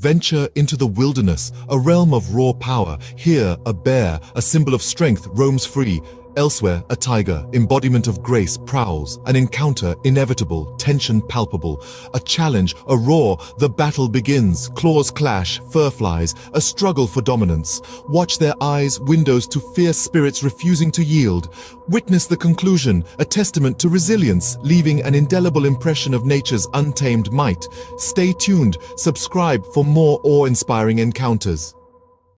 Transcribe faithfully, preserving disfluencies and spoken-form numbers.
Venture into the wilderness, a realm of raw power. Here, a bear, a symbol of strength, roams free. Elsewhere, a tiger, embodiment of grace, prowls. An encounter, inevitable, tension palpable. A challenge, a roar, the battle begins. Claws clash, fur flies, a struggle for dominance. Watch their eyes, windows to fierce spirits refusing to yield. Witness the conclusion, a testament to resilience, leaving an indelible impression of nature's untamed might. Stay tuned, subscribe for more awe-inspiring encounters.